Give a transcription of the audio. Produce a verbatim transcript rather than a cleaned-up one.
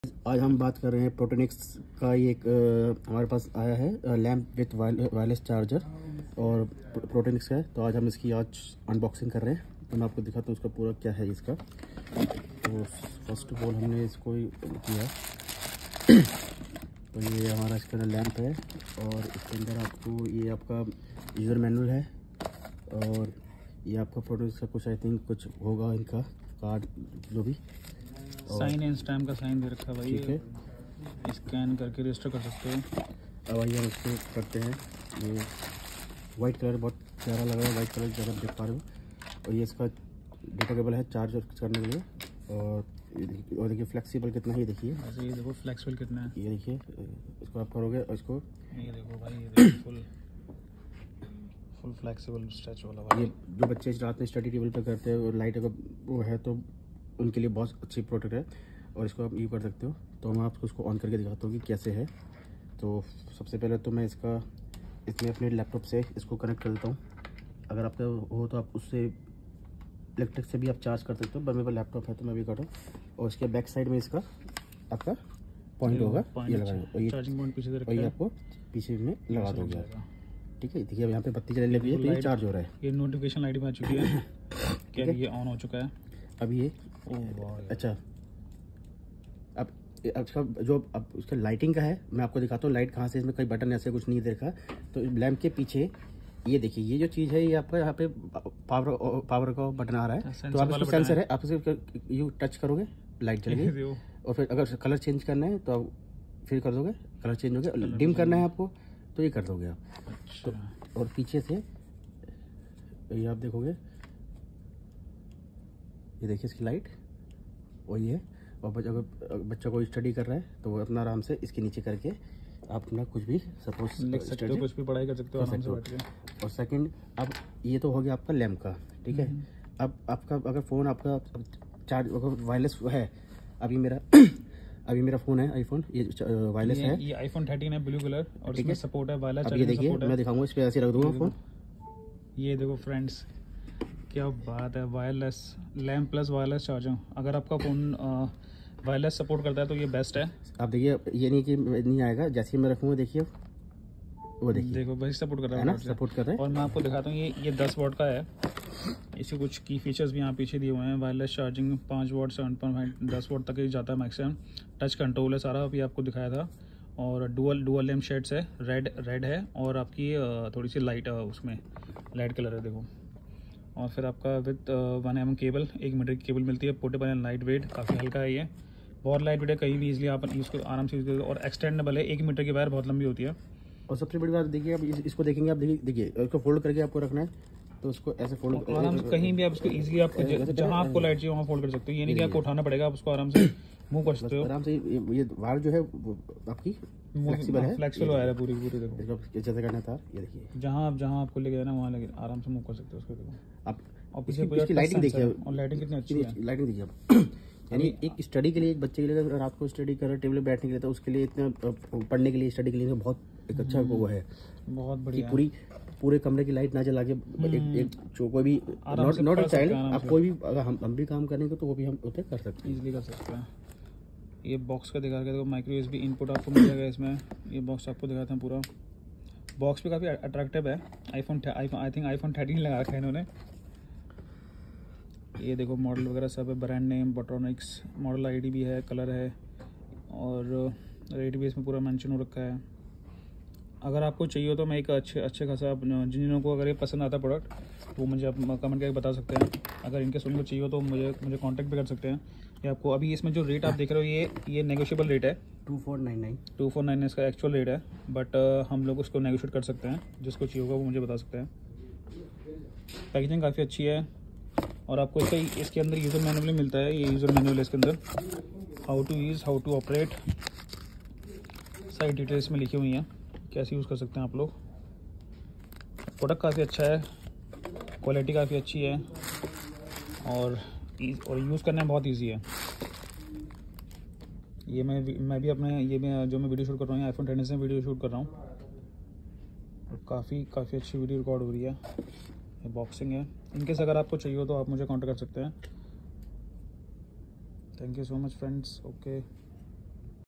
आज हम बात कर रहे हैं प्रोटोनिक्स का ये एक अ, हमारे पास आया है लैम्प विथ वायरलेस चार्जर और प्रोटोनिक्स का है। तो आज हम इसकी आज अनबॉक्सिंग कर रहे हैं। तो मैं आपको दिखाता हूँ उसका पूरा क्या है इसका। तो फर्स्ट ऑफ ऑल हमने इसको किया। तो ये हमारा इसका लैम्प है और इसके अंदर आपको ये आपका यूज़र मैनुअल है और ये आपका प्रोटोनिक्स का कुछ आई थिंक कुछ होगा इनका कार्ड जो भी साइन एंड स्टैम्प का साइन दे रखा है भाई। ठीक है, स्कैन करके रजिस्टर कर सकते हो। अब आइए हम इसको करते हैं। ये वाइट कलर बहुत प्यारा लग रहा है, वाइट कलर ज़्यादा देख पा रहे हो। और ये इसका डेटा केबल है चार्ज करने के लिए। और और देखिए फ्लेक्सिबल कितना है, देखिए ऐसे ये देखो फ्लेक्सिबल कितना है। ये देखिए इसको आप करोगे और इसको ये देखो भाई, ये देखो फुल फुल फ्लेक्सिबल स्ट्रेच वाला भाई। ये जो बच्चे रात में स्टडी टेबल पर करते हैं और लाइट अगर वो है तो उनके लिए बहुत अच्छी प्रोडक्ट है और इसको आप यूज कर सकते हो। तो मैं आपको उसको ऑन करके दिखाता हूँ कि कैसे है। तो सबसे पहले तो मैं इसका इसमें अपने लैपटॉप से इसको कनेक्ट कर देता हूँ। अगर आपका हो तो आप उससे इलेक्ट्रिक से भी आप चार्ज कर सकते हो, पर मेरे पास लैपटॉप है तो मैं भी कर रहा हूँ। और इसके बैक साइड में इसका आपका पॉइंट होगा, ये लगाएंगे और ये चार्जिंग पॉइंट पीछे और ये आपको पीछे में लगा दोगे। ठीक है, देखिए यहाँ पे बत्ती चलने लगी है तो ये चार्ज हो रहा है। ये नोटिफिकेशन लाइट में आ चुकी है क्या ये ऑन हो चुका है अब ये। ओह अच्छा, अब अब इसका जो अब उसका लाइटिंग का है मैं आपको दिखाता हूँ। लाइट कहाँ से, इसमें कोई बटन ऐसे कुछ नहीं देखा। तो लैंप के पीछे ये देखिए, ये जो चीज़ है ये आपका यहाँ पे पावर पावर का बटन आ रहा है। तो आप इसको सेंसर है, आप इसे यू टच करोगे लाइट जलेगी। और फिर अगर कलर चेंज करना है तो आप फिर कर दोगे, कलर चेंज हो गया। डिम करना है आपको तो ये कर दोगे आप। तो और पीछे से ये आप देखोगे, ये देखिए इसकी लाइट और ये। और अगर बच्चा कोई स्टडी कर रहा है तो वो अपना आराम से इसके नीचे करके आप अपना कुछ भी सपोज लिख सकते हो, कुछ भी पढ़ाई कर सकते हो आराम से बैठ के। और सेकंड, अब ये तो हो गया आपका लैम्प का। ठीक है, अब आपका अगर फ़ोन आपका चार्ज अगर वायरलेस है, अभी मेरा अभी मेरा फ़ोन है आईफोन, ये वायरलेस है। ये आईफोन थर्टीन है ब्लू कलर और इसमें सपोर्ट है वायरलेस चार्जिंग। ये देखिए मैं दिखाऊंगा, इस पर ऐसे रख दूंगा फ़ोन। ये देखो फ्रेंड्स, क्या बात है, wireless lamp plus wireless charger. अगर आपका फ़ोन वायरलेस सपोर्ट करता है तो ये बेस्ट है। आप देखिए ये नहीं कि नहीं आएगा, जैसे मैं रखूँगा देखिए वो देखिए देखो भाई सपोर्ट कर रहा है ना, सपोर्ट कर रहा है। और मैं आपको दिखाता हूँ, ये ये दस वॉट का है। इसके कुछ की फीचर्स भी यहाँ पीछे दिए हुए हैं। वायरलेस चार्जिंग पाँच वॉट सेवन पॉइंट फाइव दस वॉट तक ही जाता है मैक्सिमम। टच कंट्रोल है सारा, अभी आपको दिखाया था। और डुअल डुअल लैम्प शेड्स है, रेड रेड है और आपकी थोड़ी सी लाइट उसमें लाइट कलर है देखो। और फिर आपका विथ वन एम केबल, एक मीटर की केबल मिलती है। पोर्टेबल एंड लाइट वेट, काफ़ी हल्का है ये, बहुत लाइट वेट है, कहीं भी इजीली आप इसको आराम से यूज़ कर। और एक्सटेंडेबल है, एक मीटर की वायर बहुत लंबी होती है। और सबसे बड़ी बात देखिए, आप इस, इसको देखेंगे आप देखिए देखिए इसको फोल्ड करके आपको रखना है तो उसको ऐसे फोल्ड आराम से कहीं भी आप इसको इजीली आपको जहाँ आपको लाइट चाहिए वहाँ फोल्ड कर सकते हो। ये नहीं कि आपको उठाना पड़ेगा, आप उसको आराम से मूव कर सकते हो आराम से। ये वायर जो है वो आपकी फ्लेक्सिबल है, फ्लेक्सिबल वायर है पूरी पूरी। देखो जैसे करना था, ये देखिए जहाँ आप जहाँ आपको लेके जाना वहाँ लेके आराम से मूव कर सकते हो उसको। देखो आप और पीछे इसकी लाइटिंग देखिए, और लाइटिंग कितनी अच्छी है। लाइटिंग देखिए आप। यानी एक स्टडी के लिए, एक बच्चे के लिए अगर रात को स्टडी कर रहे टेबल पे बैठने के लिए, तो उसके लिए इतना पढ़ने के लिए स्टडी के लिए बहुत एक अच्छा वो है, बहुत बढ़िया। पूरी पूरे कमरे की लाइट ना जला के एक एक जो कोई भी नॉट नॉट अ चाइल्ड, आप कोई भी अगर हम हम भी काम करेंगे तो वो भी हम उसे कर सकते हैं, इजीली कर सकते हैं। ये बॉक्स का दिखा के देखो, माइक्रो यूएसबी इनपुट आपको मिल जाएगा इसमें। ये बॉक्स आपको दिखाते हैं पूरा। बॉक्स भी काफ़ी अट्रैक्टिव है। IPhone iPhone I think iPhone thirteen लगा रखा है इन्होंने। ये देखो मॉडल वगैरह सब है, brand name Protonix, model ID भी है, कलर है और रेट भी इसमें पूरा मेंशन हो रखा है। अगर आपको चाहिए हो तो मैं एक अच्छे अच्छे खासा, जिन जिनों को अगर ये पसंद आता है प्रोडक्ट वो मुझे आप कमेंट करके बता सकते हैं। अगर इनके सुन को चाहिए हो तो मुझे मुझे कांटेक्ट भी कर सकते हैं। ये आपको अभी इसमें जो रेट आप देख रहे हो ये ये नेगोशिएबल रेट है। Two four nine nine two four nine इसका एक्चुअल रेट है, बट हम लोग उसको नेगोशिएट कर सकते हैं। जिसको चाहिए होगा वो मुझे बता सकते हैं। पैकेजिंग काफ़ी अच्छी है और आपको इसका इसके अंदर यूज़र मैनुअल भी मिलता है। ये यूज़र मैनुअल है इसके अंदर, how to use, how to operate, सारी डिटेल्स में लिखी हुई हैं, कैसे यूज़ कर सकते हैं आप लोग। प्रोडक्ट काफ़ी अच्छा है, क्वालिटी काफ़ी अच्छी है और और यूज़ करना बहुत इजी है। ये मैं मैं भी अपने ये मैं जो मैं वीडियो शूट कर रहा हूँ आईफोन थर्टीन से वीडियो शूट कर रहा हूँ और काफ़ी काफ़ी अच्छी वीडियो रिकॉर्ड हो रही है। ये बॉक्सिंग है। इनकेस अगर आपको चाहिए हो तो आप मुझे कांटेक्ट कर सकते हैं। Thank you so much friends. Okay.